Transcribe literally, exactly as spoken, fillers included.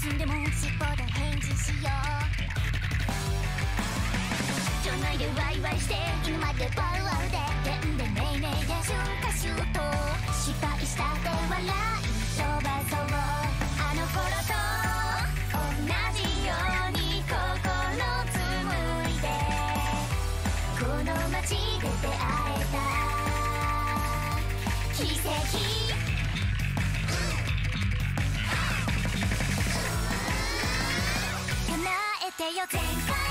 進んでも尻尾で返事しよう。町内でワイワイして今までバウワウででんでめいめいで春夏秋冬失敗したって笑い飛ばそう。あの頃と同じように心紡いでこの街で出会えた奇跡。叶えてよ前回